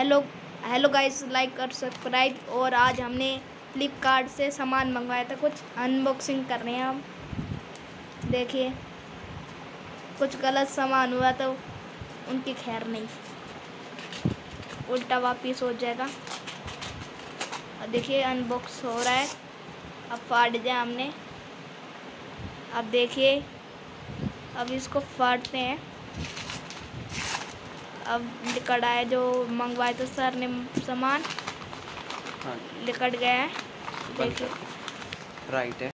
Hello hello guys, like और subscribe. और आज हमने फ्लिपकार्ट से सामान मंगवाया था, कुछ अनबॉक्सिंग कर रहे हैं हम। देखिए, कुछ गलत सामान हुआ तो उनकी खैर नहीं, उल्टा वापिस हो जाएगा। और देखिए अनबॉक्स हो रहा है, अब फाड़ दिया हमने। अब देखिए, अब इसको फाड़ते हैं। अब लिकड़ आया जो मंगवाए थे सर ने सामान, लिकड़ गया है। देखिए राइट है।